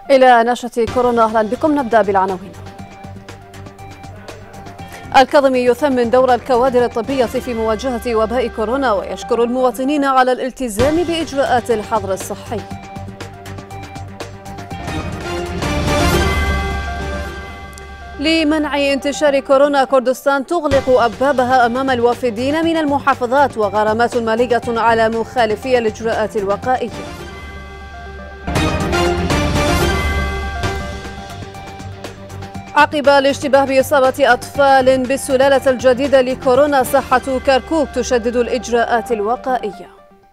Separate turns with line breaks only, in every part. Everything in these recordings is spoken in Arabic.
إلى نشرة كورونا، أهلا بكم. نبدأ بالعناوين. الكاظمي يثمن دور الكوادر الطبية في مواجهة وباء كورونا ويشكر المواطنين على الالتزام بإجراءات الحظر الصحي. لمنع انتشار كورونا، كردستان تغلق أبوابها أمام الوافدين من المحافظات وغرامات مالية على مخالفي الإجراءات الوقائية. عقب الاشتباه بإصابة أطفال بالسلالة الجديدة لكورونا، صحة كركوك تشدد الإجراءات الوقائية.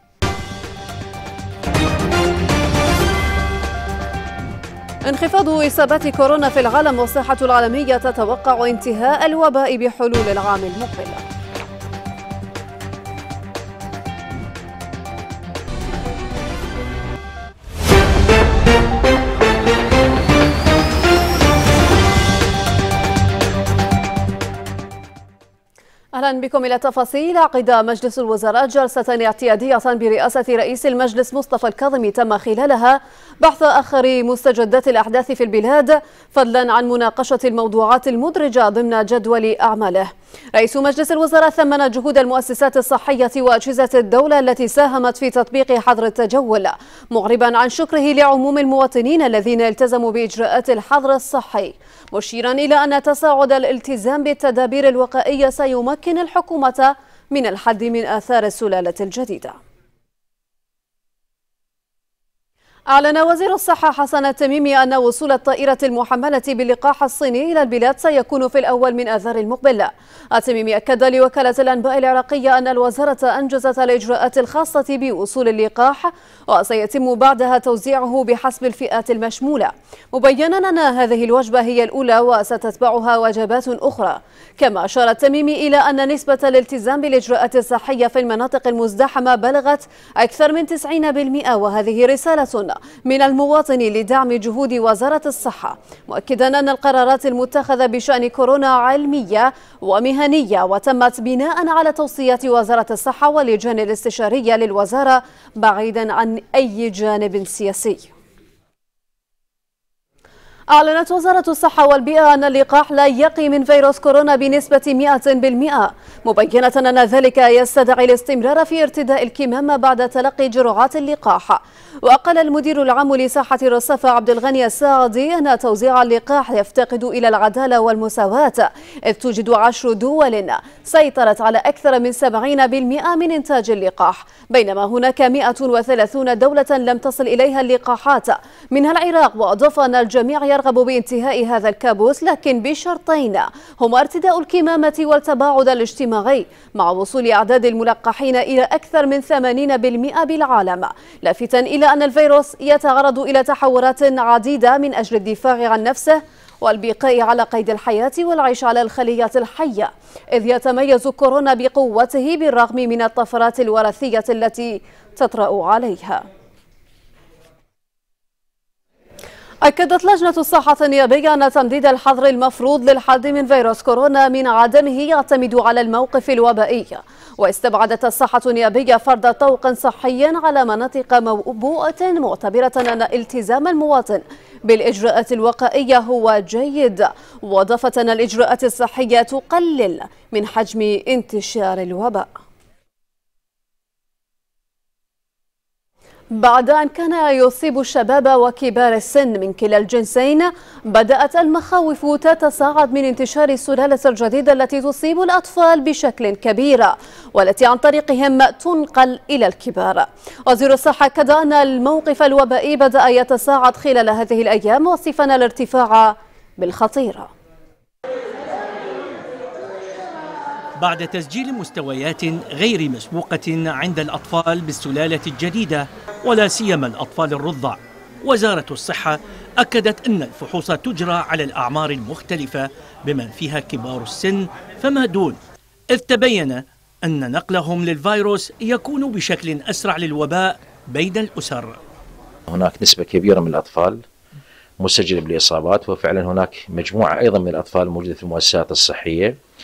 انخفاض إصابات كورونا في العالم، والصحة العالمية تتوقع انتهاء الوباء بحلول العام المقبل. أهلا بكم إلى تفاصيل. عقد مجلس الوزراء جلسة اعتيادية برئاسة رئيس المجلس مصطفى الكاظمي، تم خلالها بحث آخر مستجدات الأحداث في البلاد، فضلا عن مناقشة الموضوعات المدرجة ضمن جدول أعماله. رئيس مجلس الوزراء ثمن جهود المؤسسات الصحية وأجهزة الدولة التي ساهمت في تطبيق حظر التجول، معربا عن شكره لعموم المواطنين الذين التزموا بإجراءات الحظر الصحي، مشيرا إلى أن تصاعد الالتزام بالتدابير الوقائية سيمكن الحكومة من الحد من آثار السلالة الجديدة. أعلن وزير الصحة حسن التميمي أن وصول الطائرة المحملة باللقاح الصيني إلى البلاد سيكون في الأول من آذار المقبل. التميمي أكد لوكالة الأنباء العراقية أن الوزارة أنجزت الإجراءات الخاصة بوصول اللقاح، وسيتم بعدها توزيعه بحسب الفئات المشمولة، مبينا أن هذه الوجبة هي الأولى وستتبعها وجبات أخرى. كما أشار التميمي إلى أن نسبة الالتزام بالإجراءات الصحية في المناطق المزدحمة بلغت أكثر من 90%، وهذه رسالة من المواطن لدعم جهود وزارة الصحة، مؤكدا أن القرارات المتخذة بشأن كورونا علمية ومهنية وتمت بناء على توصيات وزارة الصحة واللجان الاستشارية للوزارة بعيدا عن أي جانب سياسي. أعلنت وزارة الصحة والبيئة أن اللقاح لا يقي من فيروس كورونا بنسبة 100%، مبينة أن ذلك يستدعي الاستمرار في ارتداء الكمامة بعد تلقي جرعات اللقاح. وقال المدير العام لصحة الرصافة عبد الغني الساعدي أن توزيع اللقاح يفتقد إلى العدالة والمساواة، إذ توجد 10 دول سيطرت على أكثر من 70% من إنتاج اللقاح، بينما هناك 130 دولة لم تصل إليها اللقاحات منها العراق. وأضاف أن الجميع يرغب بانتهاء هذا الكابوس، لكن بشرطين هما ارتداء الكمامة والتباعد الاجتماعي، مع وصول أعداد الملقحين إلى أكثر من 80% بالعالم، لافتا إلى أن الفيروس يتعرض إلى تحورات عديدة من أجل الدفاع عن نفسه والبقاء على قيد الحياة والعيش على الخليات الحية، إذ يتميز كورونا بقوته بالرغم من الطفرات الوراثية التي تطرأ عليها. أكدت لجنة الصحة النيابية أن تمديد الحظر المفروض للحد من فيروس كورونا من عدمه يعتمد على الموقف الوبائي، واستبعدت الصحة النيابية فرض طوق صحي على مناطق موبوءة، معتبرة أن التزام المواطن بالإجراءات الوقائية هو جيد، وأضافت أن الإجراءات الصحية تقلل من حجم انتشار الوباء. بعد أن كان يصيب الشباب وكبار السن من كلا الجنسين، بدأت المخاوف تتصاعد من انتشار السلالة الجديدة التي تصيب الأطفال بشكل كبير، والتي عن طريقهم تنقل إلى الكبار. وزير الصحة أكد أن الموقف الوبائي بدأ يتصاعد خلال هذه الأيام، وصفنا الارتفاع بالخطيرة.
بعد تسجيل مستويات غير مسبوقة عند الأطفال بالسلالة الجديدة ولا سيما الأطفال الرضع، وزارة الصحة أكدت أن الفحوص تجرى على الأعمار المختلفة بمن فيها كبار السن فما دون، إذ تبين أن نقلهم للفيروس يكون بشكل أسرع للوباء بين الأسر.
هناك نسبة كبيرة من الأطفال مسجلة بالإصابات، وفعلا هناك مجموعة أيضا من الأطفال موجودة في المؤسسات الصحية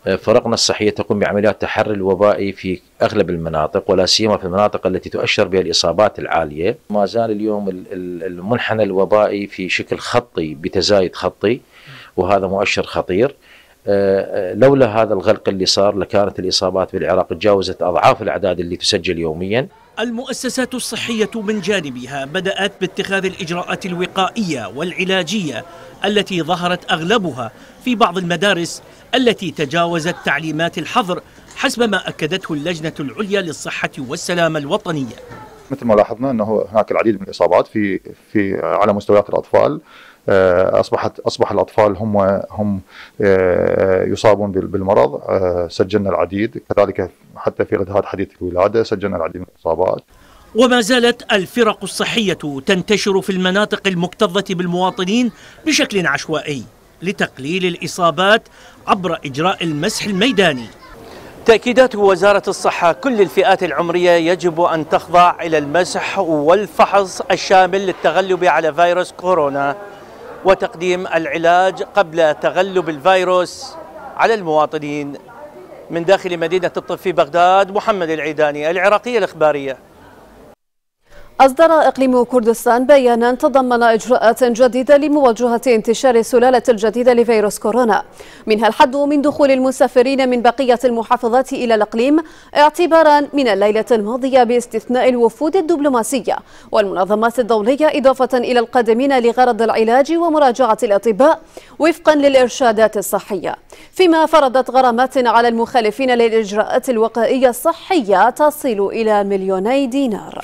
فرقنا الصحية تقوم بعمليات تحري الوبائي في أغلب المناطق، ولا سيما في المناطق التي تؤشر بها الإصابات العالية. ما زال اليوم المنحنى الوبائي في شكل خطي بتزايد خطي، وهذا مؤشر خطير. لولا هذا الغلق اللي صار لكانت الإصابات بالعراق تجاوزت أضعاف الأعداد اللي تسجل يوميا.
المؤسسات الصحية من جانبها بدأت باتخاذ الإجراءات الوقائية والعلاجية التي ظهرت أغلبها في بعض المدارس التي تجاوزت تعليمات الحظر حسب ما أكدته اللجنة العليا للصحة والسلامة الوطنية.
مثل ما لاحظنا أنه هناك العديد من الإصابات في على مستويات الأطفال. أصبح الأطفال هم يصابون بالمرض. سجلنا العديد، كذلك حتى في غدهات حديث الولادة سجلنا العديد من الإصابات.
وما زالت الفرق الصحية تنتشر في المناطق المكتظة بالمواطنين بشكل عشوائي لتقليل الإصابات عبر إجراء المسح الميداني. تأكيدات وزارة الصحة: كل الفئات العمرية يجب أن تخضع إلى المسح والفحص الشامل للتغلب على فيروس كورونا وتقديم العلاج قبل تغلب الفيروس على المواطنين. من داخل مدينة الطب في بغداد، محمد العيداني، العراقية الإخبارية.
أصدر إقليم كردستان بيانا تضمن إجراءات جديدة لمواجهة انتشار السلالة الجديدة لفيروس كورونا، منها الحد من دخول المسافرين من بقية المحافظات إلى الإقليم اعتبارا من الليلة الماضية، باستثناء الوفود الدبلوماسية والمنظمات الدولية، إضافة إلى القادمين لغرض العلاج ومراجعة الأطباء وفقا للإرشادات الصحية، فيما فرضت غرامات على المخالفين للإجراءات الوقائية الصحية تصل إلى 2,000,000 دينار.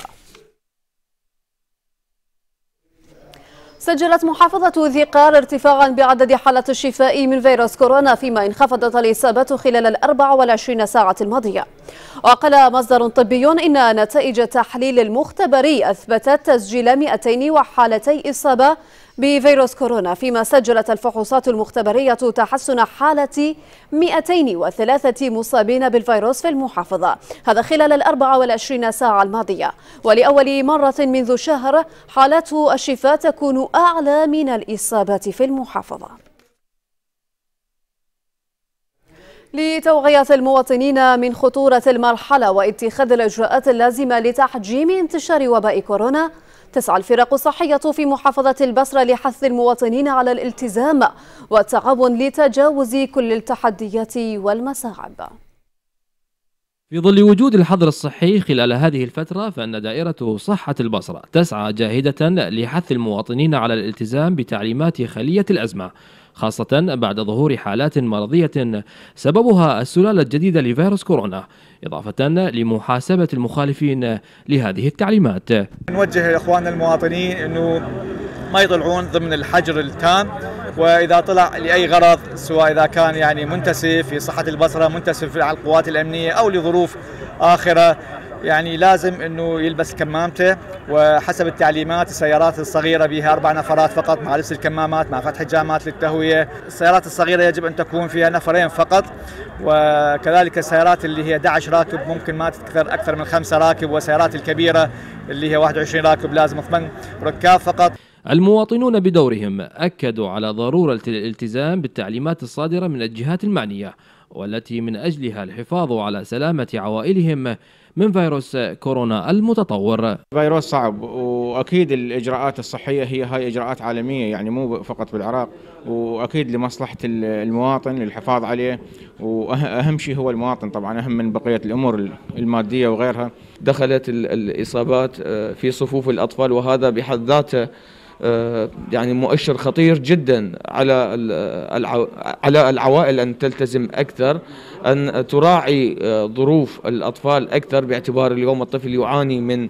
سجلت محافظة ذي قار ارتفاعا بعدد حالات الشفاء من فيروس كورونا، فيما انخفضت الإصابات خلال 24 ساعة الماضية. وقال مصدر طبي إن نتائج تحليل المختبري أثبتت تسجيل 200 حالتي إصابة بفيروس كورونا، فيما سجلت الفحوصات المختبرية تحسن حالة 203 مصابين بالفيروس في المحافظة، هذا خلال 24 ساعة الماضية. ولأول مرة منذ شهر حالات الشفاء تكون أعلى من الإصابات في المحافظة. لتوعية المواطنين من خطورة المرحلة واتخاذ الإجراءات اللازمة لتحجيم انتشار وباء كورونا، تسعى الفرق الصحية في محافظة البصرة لحث المواطنين على الالتزام والتعاون لتجاوز كل التحديات والمصاعب.
في ظل وجود الحظر الصحي خلال هذه الفترة، فإن دائرة صحة البصرة تسعى جاهدة لحث المواطنين على الالتزام بتعليمات خلية الأزمة، خاصة بعد ظهور حالات مرضية سببها السلالة الجديدة لفيروس كورونا، إضافة لمحاسبة المخالفين لهذه التعليمات.
نوجه لإخواننا المواطنين أنه ما يطلعون ضمن الحجر التام، وإذا طلع لأي غرض، سواء إذا كان يعني منتسب في صحة البصرة، منتسب على القوات الأمنية أو لظروف آخرة، يعني لازم أنه يلبس كمامته. وحسب التعليمات السيارات الصغيرة بها 4 نفرات فقط مع لبس الكمامات مع فتح الجامات للتهوية. السيارات الصغيرة يجب أن تكون فيها 2 فقط، وكذلك السيارات اللي هي 11 راكب ممكن ما تكثر أكثر من 5 راكب، والسيارات الكبيرة اللي هي 21 راكب لازم 8 ركاب فقط.
المواطنون بدورهم أكدوا على ضرورة الالتزام بالتعليمات الصادرة من الجهات المعنية، والتي من أجلها الحفاظ على سلامة عوائلهم من فيروس كورونا المتطور.
فيروس صعب، وأكيد الإجراءات الصحية هي هاي إجراءات عالمية، يعني مو فقط بالعراق، وأكيد لمصلحة المواطن للحفاظ عليه، وأهم شيء هو المواطن طبعا، أهم من بقية الأمور المادية وغيرها.
دخلت الإصابات في صفوف الأطفال، وهذا بحد ذاته يعني مؤشر خطير جدا على العوائل أن تلتزم أكثر، أن تراعي ظروف الأطفال أكثر، باعتبار اليوم الطفل يعاني من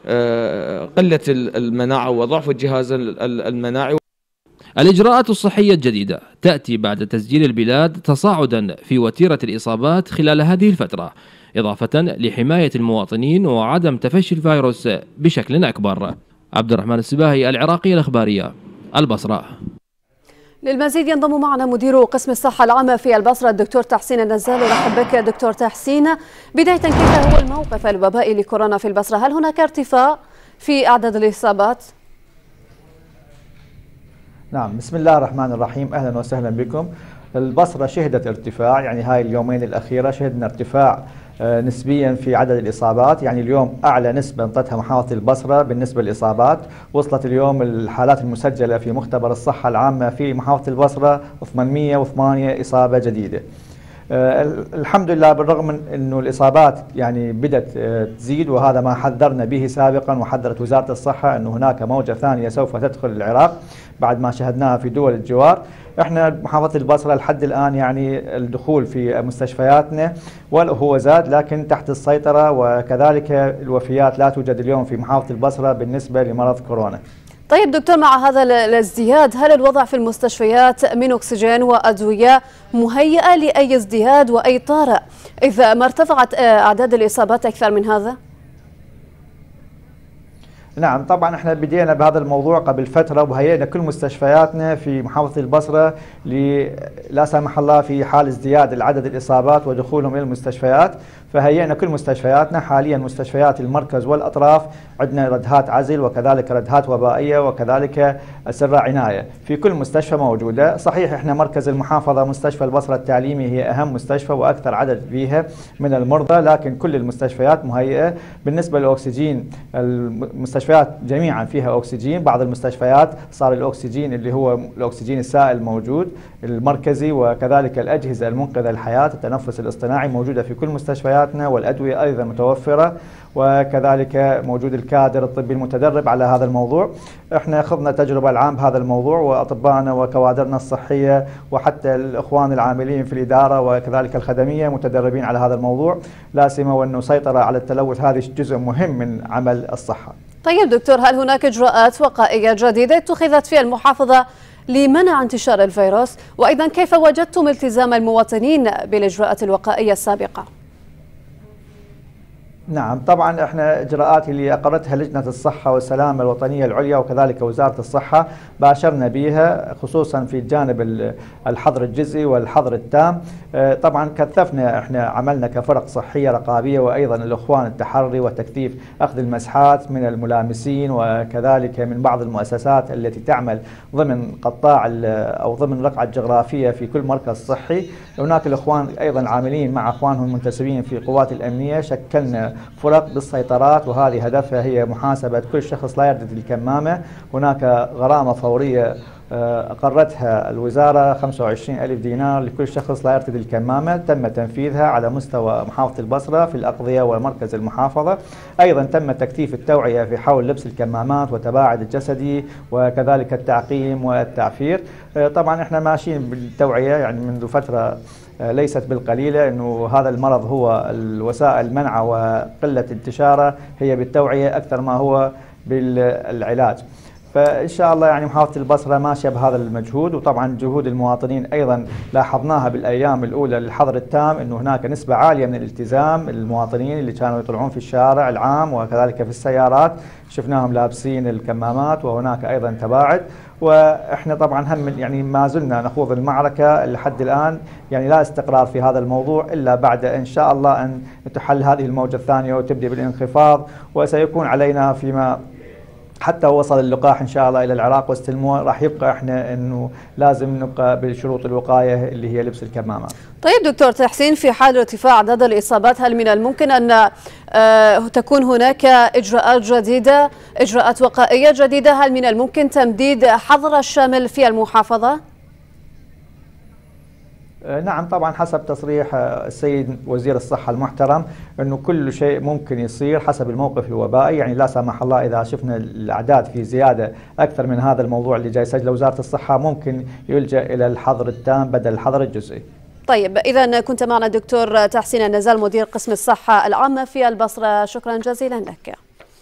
قلة المناعة وضعف الجهاز المناعي.
الإجراءات الصحية الجديدة تأتي بعد تسجيل البلاد تصاعدا في وتيرة الإصابات خلال هذه الفترة، إضافة لحماية المواطنين وعدم تفشي الفيروس بشكل أكبر. عبد الرحمن السباهي، العراقية الإخبارية، البصرة.
للمزيد ينضم معنا مدير قسم الصحة العامة في البصرة الدكتور تحسين النزال. ارحب بك دكتور تحسين. بداية، كيف هو الموقف الوبائي لكورونا في البصرة؟ هل هناك ارتفاع في أعداد الإصابات؟
نعم، بسم الله الرحمن الرحيم، أهلا وسهلا بكم. البصرة شهدت ارتفاع، يعني هاي اليومين الأخيرة شهدنا ارتفاع نسبيا في عدد الإصابات. يعني اليوم أعلى نسبة انطتها محافظة البصرة بالنسبة للإصابات، وصلت اليوم الحالات المسجلة في مختبر الصحة العامة في محافظة البصرة 808 إصابة جديدة. الحمد لله، بالرغم من أنه الإصابات يعني بدأت تزيد، وهذا ما حذرنا به سابقا، وحذرت وزارة الصحة أنه هناك موجة ثانية سوف تدخل العراق بعد ما شهدناها في دول الجوار. احنا محافظة البصرة لحد الآن يعني الدخول في مستشفياتنا هو زاد، لكن تحت السيطرة، وكذلك الوفيات لا توجد اليوم في محافظة البصرة بالنسبة لمرض كورونا.
طيب دكتور، مع هذا الازدياد هل الوضع في المستشفيات من أكسجين وأدوية مهيئة لأي ازدياد وأي طارئ إذا ما ارتفعت أعداد الإصابات أكثر من هذا؟
نعم طبعا احنا بدينا بهذا الموضوع قبل فترة، وهيئنا كل مستشفياتنا في محافظة البصرة لا سمح الله في حال ازدياد العدد الإصابات ودخولهم إلى المستشفيات، فهيئنا كل مستشفياتنا. حاليا مستشفيات المركز والأطراف عندنا ردهات عزل، وكذلك ردهات وبائية، وكذلك أسرة عناية في كل مستشفى موجودة. صحيح احنا مركز المحافظة مستشفى البصرة التعليمي هي أهم مستشفى وأكثر عدد فيها من المرضى، لكن كل المستشفيات مهيئة. بالنسبة للأكسجين المستشفيات جميعا فيها أكسجين، بعض المستشفيات صار الأكسجين اللي هو الأكسجين السائل موجود المركزي، وكذلك الأجهزة المنقذة الحياة التنفس الاصطناعي موجودة في كل مستشفياتنا، والأدوية أيضا متوفرة، وكذلك موجود الكادر الطبي المتدرب على هذا الموضوع. احنا خضنا تجربة العام بهذا الموضوع، وأطبائنا وكوادرنا الصحية وحتى الإخوان العاملين في الإدارة وكذلك الخدمية متدربين على هذا الموضوع، لا سيما وأنه سيطرة على التلوث هذه جزء مهم من عمل الصحة.
طيب دكتور، هل هناك إجراءات وقائية جديدة اتخذت في المحافظة لمنع انتشار الفيروس؟ وأيضا كيف وجدتم التزام المواطنين بالإجراءات الوقائية السابقة؟
نعم طبعا احنا اجراءات اللي اقرتها لجنة الصحة والسلامة الوطنية العليا وكذلك وزارة الصحة باشرنا بها، خصوصا في الجانب الحظر الجزئي والحظر التام. طبعا كثفنا احنا عملنا كفرق صحية رقابية، وايضا الاخوان التحري وتكثيف اخذ المسحات من الملامسين، وكذلك من بعض المؤسسات التي تعمل ضمن قطاع او ضمن رقعة جغرافية في كل مركز صحي. هناك الاخوان ايضا عاملين مع اخوانهم المنتسبين في قوات الامنية، شكلنا فرق بالسيطرات، وهذه هدفها هي محاسبة كل شخص لا يردد الكمامة. هناك غرامة فورية أقرتها الوزارة 25,000 دينار لكل شخص لا يرتدي الكمامة، تم تنفيذها على مستوى محافظة البصرة في الأقضية ومركز المحافظة. أيضا تم تكثيف التوعية في حول لبس الكمامات والتباعد الجسدي، وكذلك التعقيم والتعفير. طبعا احنا ماشيين بالتوعية يعني منذ فترة ليست بالقليلة، أنه هذا المرض هو الوسائل منعه وقلة انتشاره هي بالتوعية أكثر ما هو بالعلاج. فإن شاء الله يعني محافظة البصرة ماشية بهذا المجهود، وطبعا جهود المواطنين أيضا لاحظناها بالأيام الأولى للحظر التام، أنه هناك نسبة عالية من الالتزام. المواطنين اللي كانوا يطلعون في الشارع العام وكذلك في السيارات شفناهم لابسين الكمامات، وهناك أيضا تباعد. وإحنا طبعا هم يعني ما زلنا نخوض المعركة لحد الآن، يعني لا استقرار في هذا الموضوع إلا بعد إن شاء الله أن تحل هذه الموجة الثانية وتبدأ بالانخفاض، وسيكون علينا فيما حتى وصل اللقاح إن شاء الله إلى العراق واستلموه، راح يبقى إحنا إنه لازم نبقى بشروط الوقاية اللي هي لبس الكمامات.
طيب دكتور تحسين، في حال ارتفاع عدد الإصابات هل من الممكن أن تكون هناك إجراءات جديدة، إجراءات وقائية جديدة؟ هل من الممكن تمديد حظر الشامل في المحافظة؟
نعم طبعا حسب تصريح السيد وزير الصحة المحترم أنه كل شيء ممكن يصير حسب الموقف الوبائي. يعني لا سمح الله إذا شفنا الأعداد في زيادة أكثر من هذا الموضوع اللي جاي يسجله وزارة الصحة ممكن يلجأ إلى الحظر التام بدل الحظر الجزئي.
طيب إذا كنت معنا دكتور تحسين النزال مدير قسم الصحة العامة في البصرة، شكرا جزيلا لك.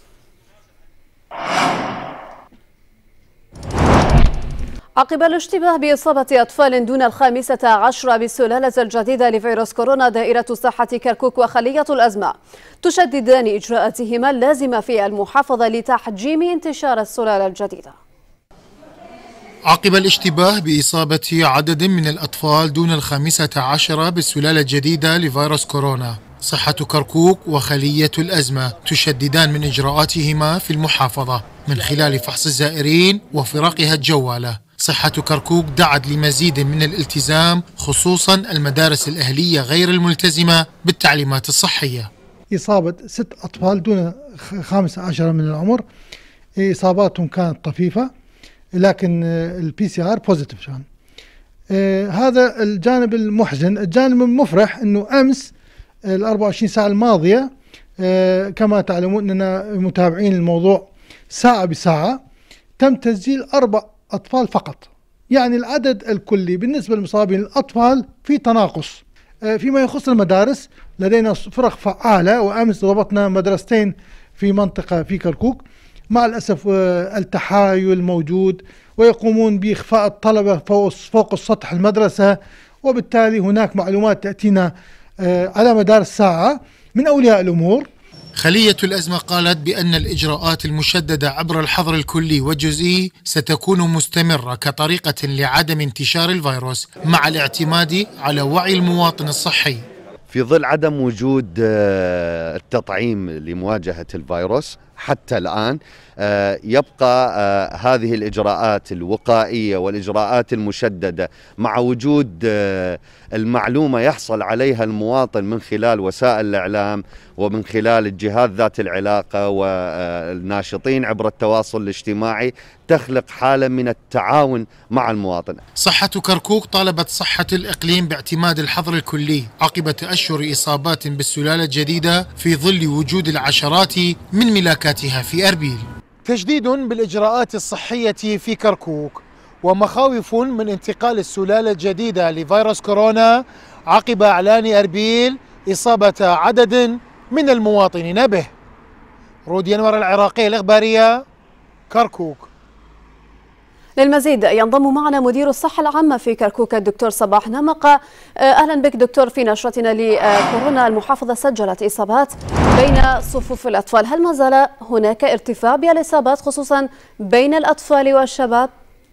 عقب الاشتباه بإصابة أطفال دون 15 بالسلالة الجديدة لفيروس كورونا، دائرة الصحة كركوك وخلية الأزمة تشددان إجراءاتهما اللازمة في المحافظة لتحجيم انتشار السلالة الجديدة.
عقب الاشتباه بإصابة عدد من الأطفال دون 15 بالسلالة الجديدة لفيروس كورونا، صحة كركوك وخلية الأزمة تشددان من إجراءاتهما في المحافظة من خلال فحص الزائرين وفرقها الجوالة صحة كركوك دعت لمزيد من الالتزام، خصوصا المدارس الأهلية غير الملتزمة بالتعليمات الصحية.
إصابة 6 أطفال دون 15 من العمر، إصاباتهم كانت طفيفة لكن الPCR بوزيتيف كان. هذا الجانب المحزن. الجانب المفرح أنه أمس 24 ساعة الماضية كما تعلمون أننا متابعين الموضوع ساعة بساعة، تم تسجيل 4 أطفال فقط. يعني العدد الكلي بالنسبة للمصابين الأطفال في تناقص. فيما يخص المدارس لدينا فرق فعالة، وأمس ضبطنا مدرستين في منطقة في كركوك. مع الأسف التحايل موجود ويقومون بإخفاء الطلبة فوق السطح المدرسة، وبالتالي هناك معلومات تأتينا على مدار الساعة من أولياء الأمور.
خلية الأزمة قالت بأن الإجراءات المشددة عبر الحظر الكلي والجزئي ستكون مستمرة كطريقة لعدم انتشار الفيروس، مع الاعتماد على وعي المواطن الصحي.
في ظل عدم وجود التطعيم لمواجهة الفيروس حتى الآن، يبقى هذه الإجراءات الوقائية والإجراءات المشددة مع وجود المعلومة يحصل عليها المواطن من خلال وسائل الإعلام ومن خلال الجهات ذات العلاقة والناشطين عبر التواصل الاجتماعي، تخلق حالة من التعاون مع المواطن.
صحة كركوك طالبت صحة الإقليم باعتماد الحظر الكلي عقب تأشر إصابات بالسلالة الجديدة في ظل وجود العشرات من ملاكاتها في أربيل.
تجديد بالإجراءات الصحية في كركوك ومخاوف من انتقال السلالة الجديدة لفيروس كورونا عقب إعلان أربيل إصابة عدد من المواطنين به. رودي أنور، العراقية الإخبارية، كركوك.
للمزيد ينضم معنا مدير الصحة العامة في كركوك الدكتور صباح نمقة. أهلا بك دكتور. في نشرتنا لكورونا المحافظة سجلت إصابات بين صفوف الأطفال، هل ما زال هناك ارتفاع بالإصابات خصوصا بين الأطفال والشباب؟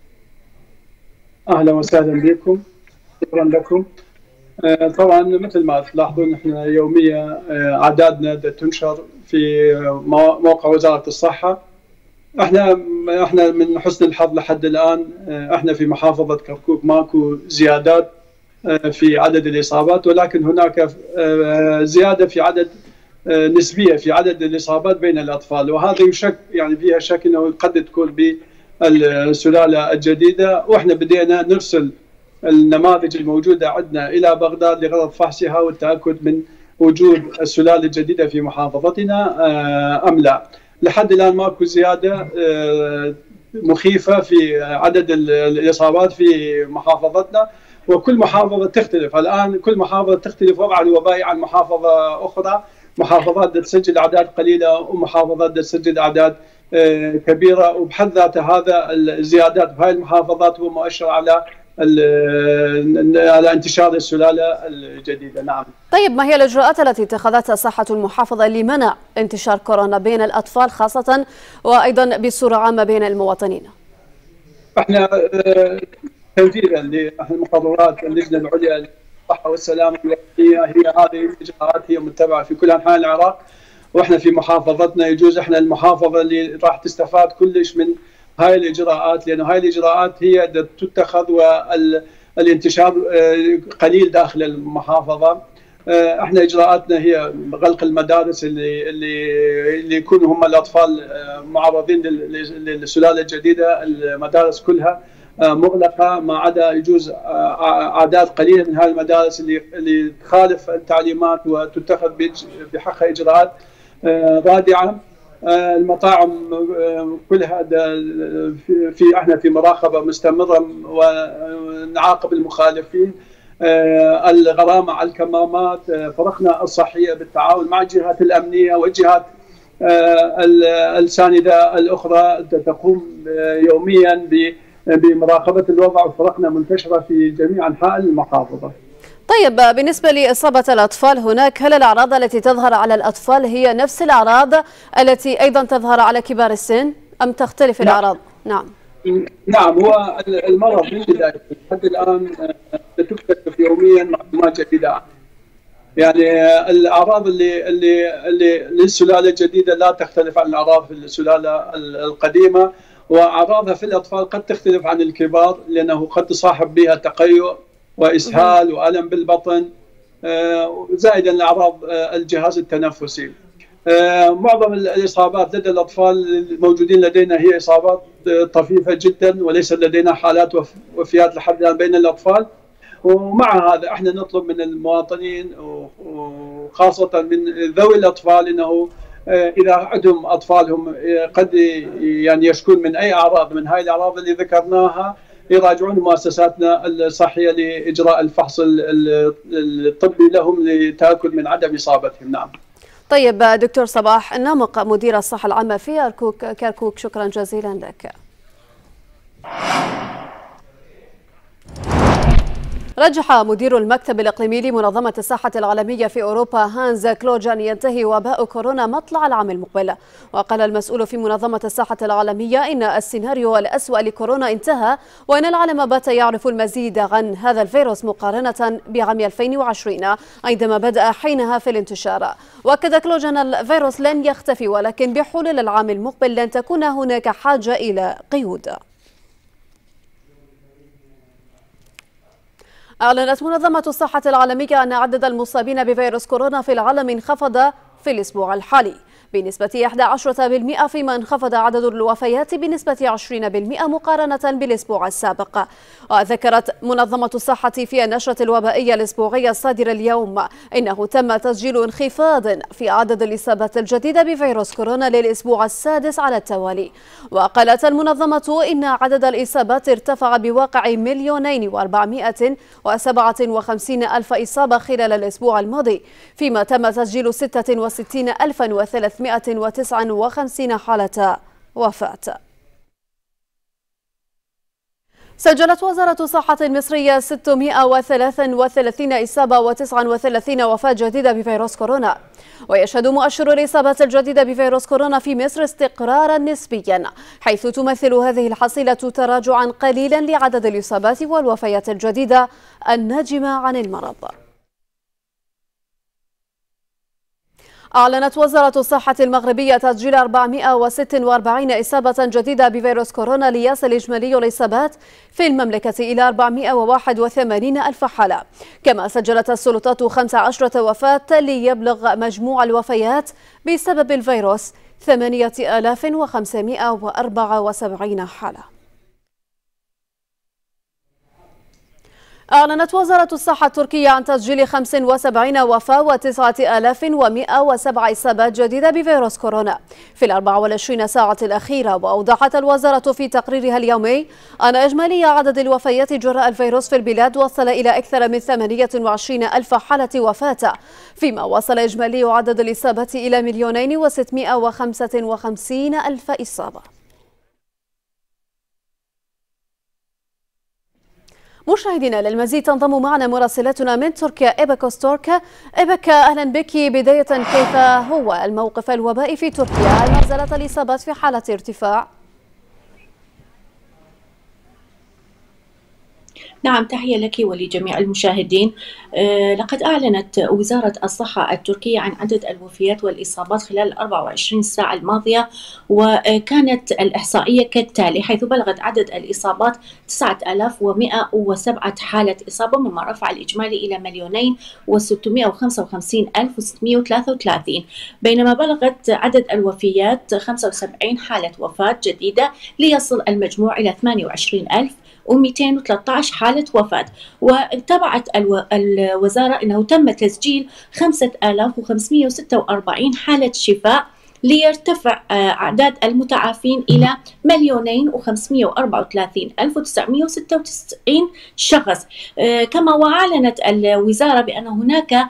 أهلا وسهلا بكم، شكرا لكم. طبعا مثل ما تلاحظون احنا يوميا أعدادنا تنشر في موقع وزارة الصحة. احنا من حسن الحظ لحد الآن احنا في محافظة كركوك ماكو زيادات في عدد الإصابات، ولكن هناك زيادة في عدد نسبية في عدد الإصابات بين الأطفال، وهذا يشك يعني فيها شك أنه قد تكون بالسلالة الجديدة. وإحنا بدينا نرسل النماذج الموجودة عندنا إلى بغداد لغرض فحصها والتأكد من وجود السلالة الجديدة في محافظتنا أم لا. لحد الآن ماكو زيادة مخيفة في عدد الإصابات في محافظتنا، وكل محافظة تختلف. الآن كل محافظة تختلف وضعها الوبائي عن محافظة أخرى. محافظات تسجل أعداد قليلة ومحافظات تسجل أعداد كبيرة، وبحد ذات هذا الزيادات في هذه المحافظات هو مؤشر على انتشار السلالة الجديدة. نعم.
طيب، ما هي الإجراءات التي اتخذتها صحة المحافظة لمنع انتشار كورونا بين الأطفال خاصة وأيضا بصورة عامة بين المواطنين؟
احنا تنفيذا لمقررات اللجنة العليا للصحة والسلامة الوطنية، هي هذه الإجراءات هي متبعة في كل أنحاء العراق، واحنا في محافظتنا يجوز احنا المحافظة اللي راح تستفاد كلش من هاي الإجراءات، لأن هاي الإجراءات هي تتخذ والانتشار قليل داخل المحافظة. احنا إجراءاتنا هي غلق المدارس اللي يكونوا هم الأطفال معرضين للسلالة الجديدة. المدارس كلها مغلقة ما عدا يجوز أعداد قليلة من هذه المدارس اللي تخالف التعليمات وتتخذ بحقها إجراءات رادعة. المطاعم كلها احنا في مراقبة مستمرة ونعاقب المخالفين. الغرامة على الكمامات، فرقنا الصحية بالتعاون مع الجهات الأمنية والجهات الساندة الأخرى تقوم يوميا بمراقبة الوضع، وفرقنا منتشرة في جميع أنحاء المحافظة.
طيب، بالنسبة لإصابة الأطفال هناك، هل الأعراض التي تظهر على الأطفال هي نفس الأعراض التي أيضا تظهر على كبار السن أم تختلف الأعراض؟ نعم.
نعم، هو المرض من بدايته لحد الآن تكتشف يوميا معلومات جديدة. يعني الأعراض اللي للسلالة الجديدة لا تختلف عن الأعراض في السلالة القديمة، وأعراضها في الأطفال قد تختلف عن الكبار، لأنه قد تصاحب بها تقيؤ وإسهال وألم بالبطن زائدا لأعراض الجهاز التنفسي. معظم الإصابات لدى الأطفال الموجودين لدينا هي إصابات طفيفة جدا، وليس لدينا حالات وفيات لحد الآن بين الأطفال. ومع هذا احنا نطلب من المواطنين وخاصة من ذوي الأطفال أنه إذا عندهم أطفالهم قد يعني يشكون من أي أعراض من هاي الأعراض اللي ذكرناها، يراجعون مؤسساتنا الصحية لإجراء الفحص الطبي لهم لتأكد من عدم إصابتهم. نعم.
طيب دكتور صباح النامق مدير الصحة العامة في كركوك، شكرا جزيلا لك. رجح مدير المكتب الإقليمي لمنظمة الصحة العالمية في أوروبا هانز كلوج أن ينتهي وباء كورونا مطلع العام المقبل. وقال المسؤول في منظمة الصحة العالمية إن السيناريو الأسوأ لكورونا انتهى، وأن العالم بات يعرف المزيد عن هذا الفيروس مقارنة بعام 2020 عندما بدأ حينها في الانتشار. وأكد كلوج أن الفيروس لن يختفي، ولكن بحلول العام المقبل لن تكون هناك حاجة إلى قيود. أعلنت منظمة الصحة العالمية أن عدد المصابين بفيروس كورونا في العالم انخفض في الأسبوع الحالي بنسبة 11%، فيما انخفض عدد الوفيات بنسبة 20% مقارنة بالأسبوع السابق. وذكرت منظمة الصحة في النشرة الوبائية الأسبوعية الصادرة اليوم إنه تم تسجيل انخفاض في عدد الإصابات الجديدة بفيروس كورونا للأسبوع السادس على التوالي. وقالت المنظمة إن عدد الإصابات ارتفع بواقع 2,457,000 إصابة خلال الأسبوع الماضي، فيما تم تسجيل 66,359 حالة وفاة. سجلت وزارة الصحة المصرية 633 إصابة و39 وفاة جديدة بفيروس كورونا. ويشهد مؤشر الإصابات الجديدة بفيروس كورونا في مصر استقرارا نسبيا، حيث تمثل هذه الحصيلة تراجعا قليلا لعدد الإصابات والوفيات الجديدة الناجمة عن المرض. أعلنت وزارة الصحة المغربية تسجيل 446 إصابة جديدة بفيروس كورونا، ليصل إجمالي الإصابات في المملكة إلى 481 ألف حالة. كما سجلت السلطات 15 وفاة، ليبلغ مجموع الوفيات بسبب الفيروس 8574 حالة. أعلنت وزارة الصحة التركية عن تسجيل 75 وفاة و9107 إصابات جديدة بفيروس كورونا في 24 ساعة الأخيرة. وأوضحت الوزارة في تقريرها اليومي أن إجمالي عدد الوفيات جراء الفيروس في البلاد وصل إلى أكثر من 28 ألف حالة وفاة، فيما وصل إجمالي عدد الإصابة إلى 2,655,000 إصابة. مشاهدينا، للمزيد تنضم معنا مراسلتنا من تركيا إيبا كوستوركا. إيبا، أهلا بك. بداية، كيف هو الموقف الوبائي في تركيا؟ هل ما زالت الإصابات في حالة ارتفاع؟
نعم، تحية لك ولجميع المشاهدين. لقد أعلنت وزارة الصحة التركية عن عدد الوفيات والإصابات خلال 24 ساعة الماضية، وكانت الإحصائية كالتالي، حيث بلغت عدد الإصابات 9107 حالة إصابة، مما رفع الإجمالي إلى 2,655,633، بينما بلغت عدد الوفيات 75 حالة وفاة جديدة، ليصل المجموع إلى 28,213 حالة وفاة. وتابعت الوزارة أنه تم تسجيل 5,546 حالة شفاء، ليرتفع أعداد المتعافين إلى 2,234,996 شخص. كما وأعلنت الوزارة بأن هناك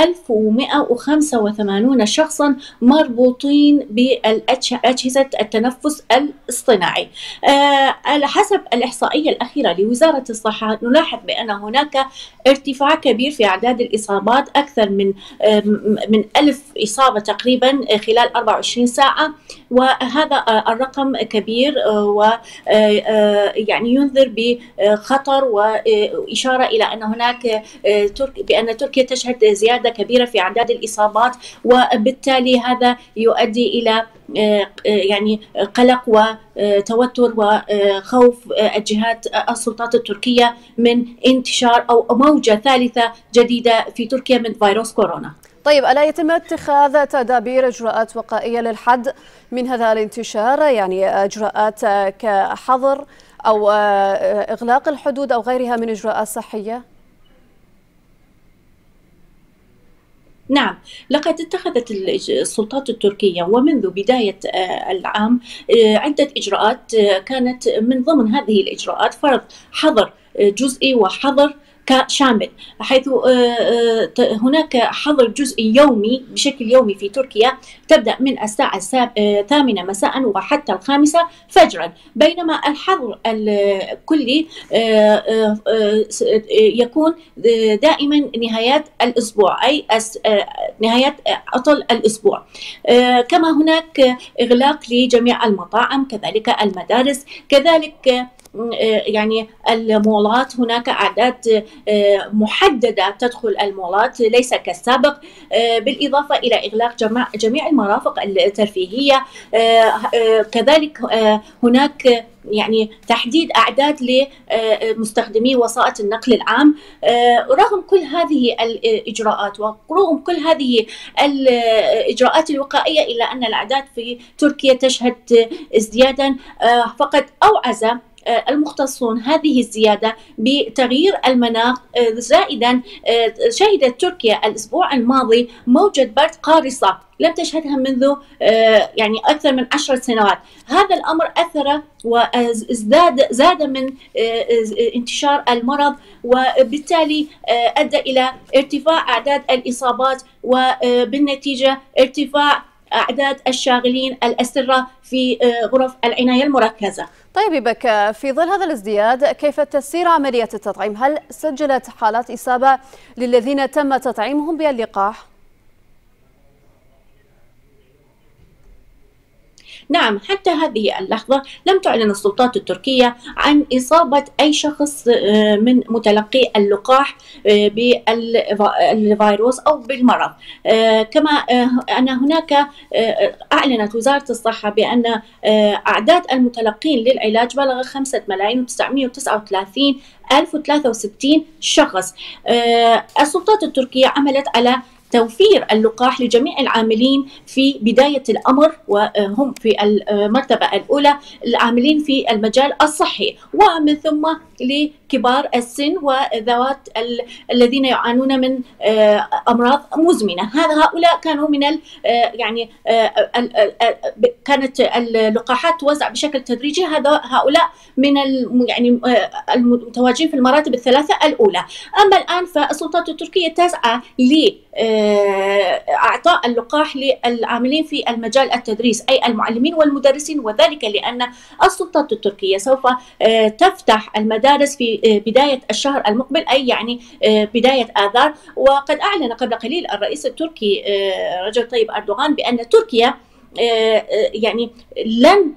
1185 شخصا مربوطين بأجهزة التنفس الاصطناعي. حسب الإحصائية الأخيرة لوزارة الصحة، نلاحظ بأن هناك ارتفاع كبير في أعداد الإصابات، أكثر من 1000 إصابة تقريبا خلال 24 ساعة، وهذا الرقم كبير ويعني ينذر بخطر، وإشارة إلى أن هناك بأن تركيا تشهد زيادة زيادة كبيرة في أعداد الإصابات، وبالتالي هذا يؤدي إلى يعني قلق وتوتر وخوف الجهات السلطات التركية من انتشار أو موجة ثالثة جديدة في تركيا من فيروس كورونا.
طيب، ألا يتم اتخاذ تدابير إجراءات وقائية للحد من هذا الانتشار، يعني إجراءات كحظر أو إغلاق الحدود أو غيرها من إجراءات صحية؟
نعم، لقد اتخذت السلطات التركية ومنذ بداية العام عدة إجراءات، كانت من ضمن هذه الإجراءات فرض حظر جزئي وحظر شامل، حيث هناك حظر جزئي يومي بشكل يومي في تركيا تبدأ من الساعة 8 مساء وحتى 5 فجرا، بينما الحظر الكلي يكون دائما نهايات الأسبوع، أي نهايات عطل الأسبوع. كما هناك إغلاق لجميع المطاعم، كذلك المدارس، كذلك يعني المولات هناك أعداد محددة تدخل المولات ليس كالسابق، بالإضافة إلى إغلاق جميع المرافق الترفيهية. كذلك هناك يعني تحديد أعداد لمستخدمي وسائط النقل العام. رغم كل هذه الإجراءات ورغم كل هذه الإجراءات الوقائية، إلا أن الأعداد في تركيا تشهد ازديادا، فقد أوعز المختصون هذه الزيادة بتغيير المناخ. زائدا شهدت تركيا الأسبوع الماضي موجة برد قارصة لم تشهدها منذ يعني أكثر من 10 سنوات. هذا الأمر أثر وزاد من انتشار المرض، وبالتالي أدى إلى ارتفاع أعداد الإصابات، وبالنتيجة ارتفاع أعداد الشاغلين الأسرة في غرف العناية المركزة.
طيب بك، في ظل هذا الازدياد كيف تسير عملية التطعيم؟ هل سجلت حالات إصابة للذين تم تطعيمهم باللقاح؟
نعم، حتى هذه اللحظة لم تعلن السلطات التركية عن إصابة أي شخص من متلقي اللقاح بالفيروس أو بالمرض. كما أن هناك أعلنت وزارة الصحة بأن أعداد المتلقين للعلاج بلغ 5,939,063 شخص. السلطات التركية عملت على توفير اللقاح لجميع العاملين في بداية الأمر، وهم في المرتبة الأولى العاملين في المجال الصحي، ومن ثم لكبار السن وذوات الذين يعانون من أمراض مزمنة. هؤلاء كانوا من يعني كانت اللقاحات توزع بشكل تدريجي. هؤلاء من يعني المتواجدين في المراتب الثلاثة الأولى. أما الآن فالسلطات التركية تسعى لإعطاء اللقاح للعاملين في المجال التدريس، أي المعلمين والمدرسين، وذلك لأن السلطات التركية سوف تفتح المدارس في بداية الشهر المقبل، أي يعني بداية آذار. وقد أعلن قبل قليل الرئيس التركي رجب طيب أردوغان بأن تركيا يعني لن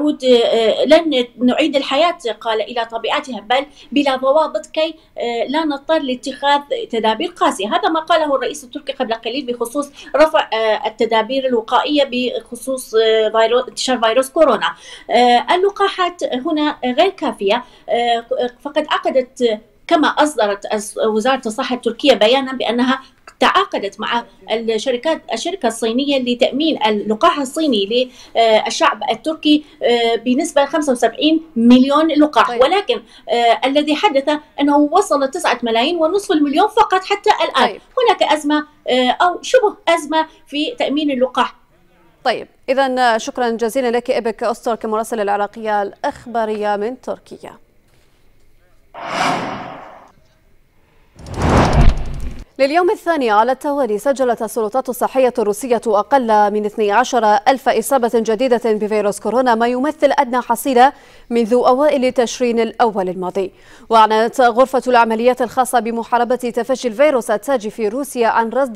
نعيد الحياة قال إلى طبيعتها، بل بلا ضوابط، كي لا نضطر لاتخاذ تدابير قاسية. هذا ما قاله الرئيس التركي قبل قليل بخصوص رفع التدابير الوقائية بخصوص انتشار فيروس كورونا. اللقاحات هنا غير كافية، فقد عقدت كما أصدرت وزارة الصحة التركية بيانا بأنها تعاقدت مع الشركة الصينية لتأمين اللقاح الصيني للشعب التركي بنسبة 75 مليون لقاح. طيب. ولكن الذي حدث أنه وصل 9.5 ملايين فقط حتى الآن. طيب. هناك أزمة أو شبه أزمة في تأمين اللقاح.
طيب، إذن شكرا جزيلا لك إبك أسترك مراسل العراقية الإخبارية من تركيا. لليوم الثاني على التوالي سجلت السلطات الصحية الروسية أقل من 12,000 إصابة جديدة بفيروس كورونا، ما يمثل أدنى حصيلة منذ أوائل تشرين الأول الماضي. وأعلنت غرفة العمليات الخاصة بمحاربة تفشي الفيروس التاجي في روسيا عن رصد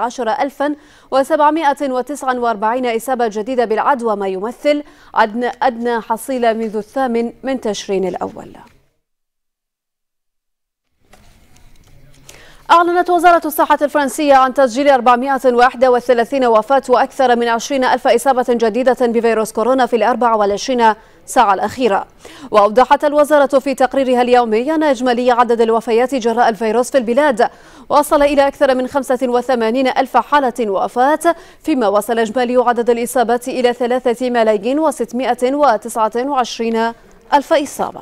11,749 إصابة جديدة بالعدوى، ما يمثل أدنى حصيلة منذ 8 من تشرين الأول. أعلنت وزارة الصحة الفرنسية عن تسجيل 431 وفاة وأكثر من 20,000 إصابة جديدة بفيروس كورونا في 24 ساعة الأخيرة. وأوضحت الوزارة في تقريرها اليومي أن إجمالي عدد الوفيات جراء الفيروس في البلاد وصل إلى أكثر من 85,000 حالة وفاة، فيما وصل إجمالي عدد الإصابات إلى 3,629,000 إصابة.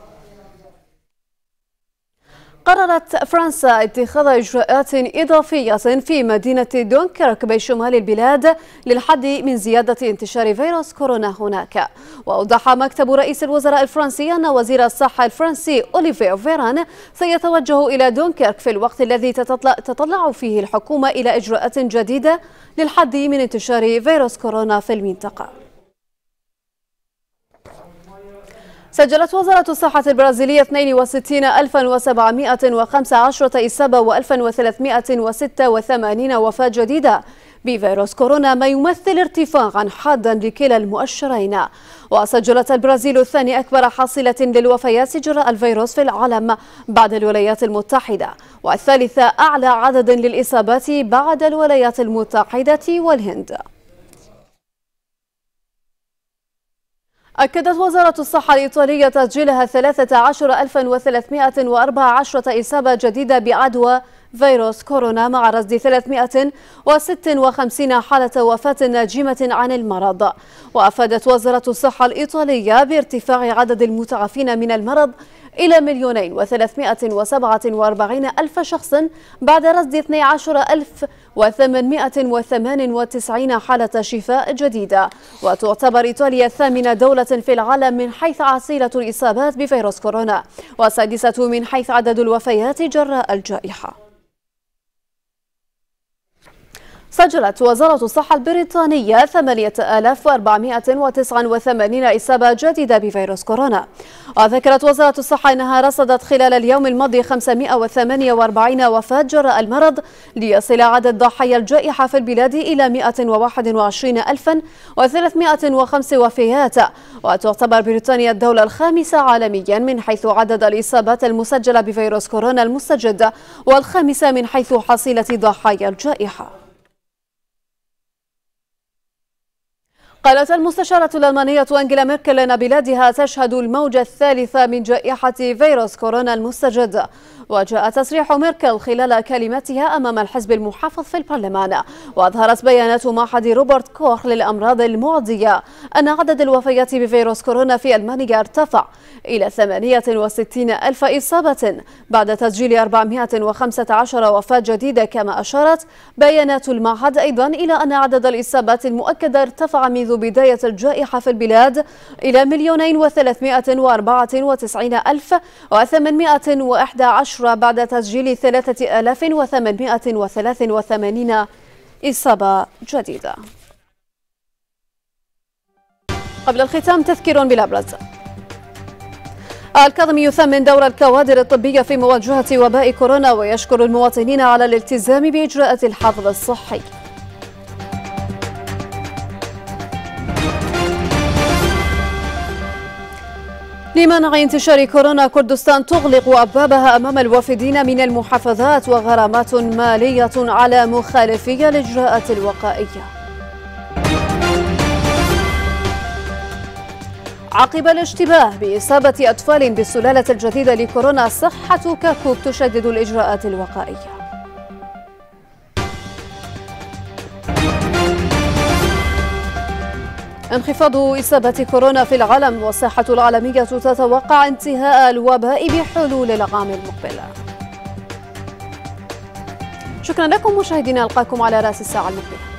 قررت فرنسا اتخاذ إجراءات إضافية في مدينة دونكيرك بشمال البلاد للحد من زيادة انتشار فيروس كورونا هناك. وأوضح مكتب رئيس الوزراء الفرنسي أن وزير الصحة الفرنسي أوليفيه فيران سيتوجه إلى دونكيرك في الوقت الذي تطلع فيه الحكومة إلى إجراءات جديدة للحد من انتشار فيروس كورونا في المنطقة. سجلت وزارة الصحة البرازيلية 62,715 إصابة و1386 وفاة جديدة بفيروس كورونا، ما يمثل ارتفاعا حادا لكلا المؤشرين. وسجلت البرازيل ثاني أكبر حاصلة للوفيات جراء الفيروس في العالم بعد الولايات المتحدة، والثالث أعلى عدد للإصابات بعد الولايات المتحدة والهند. أكدت وزارة الصحة الإيطالية تسجيلها 13,314 إصابة جديدة بعدوى فيروس كورونا، مع رصد 356 حالة وفاة ناجمة عن المرض. وأفادت وزارة الصحة الإيطالية بارتفاع عدد المتعافين من المرض إلى 2,347,000 شخص بعد رصد 12,898 حالة شفاء جديدة. وتعتبر إيطاليا ثامنة دولة في العالم من حيث حصيلة الإصابات بفيروس كورونا، والسادسة من حيث عدد الوفيات جراء الجائحة. سجلت وزارة الصحة البريطانية 8,489 إصابة جديدة بفيروس كورونا. وذكرت وزارة الصحة أنها رصدت خلال اليوم الماضي 548 وفاة جراء المرض، ليصل عدد ضحايا الجائحة في البلاد إلى 121,305 وفيات. وتعتبر بريطانيا الدولة الخامسة عالميا من حيث عدد الإصابات المسجلة بفيروس كورونا المستجد، والخامسة من حيث حصيلة ضحايا الجائحة. قالت المستشارة الألمانية أنجيلا ميركل أن بلادها تشهد الموجة الثالثة من جائحة فيروس كورونا المستجد. وجاء تصريح ميركل خلال كلمتها أمام الحزب المحافظ في البرلمان. وأظهرت بيانات معهد روبرت كوخ للأمراض المعدية أن عدد الوفيات بفيروس كورونا في ألمانيا ارتفع إلى 68,000 إصابة بعد تسجيل 415 وفاة جديدة. كما أشارت بيانات المعهد أيضا إلى أن عدد الإصابات المؤكدة ارتفع منذ بداية الجائحة في البلاد إلى 2,311,811 بعد تسجيل 3,883 إصابة جديدة. قبل الختام تذكير بالأبرز. الكاظمي يثمن دور الكوادر الطبية في مواجهة وباء كورونا، ويشكر المواطنين على الالتزام بإجراءات الحظر الصحي. لمنع انتشار كورونا، كردستان تغلق أبوابها أمام الوافدين من المحافظات، وغرامات مالية على مخالفي الإجراءات الوقائية. عقب الاشتباه بإصابة أطفال بالسلالة الجديدة لكورونا، صحة كركوك تشدد الإجراءات الوقائية. انخفاض إصابة كورونا في العالم، والصحة العالمية تتوقع انتهاء الوباء بحلول العام المقبل. شكرا لكم مشاهدينا، ألقاكم على رأس الساعة المقبلة.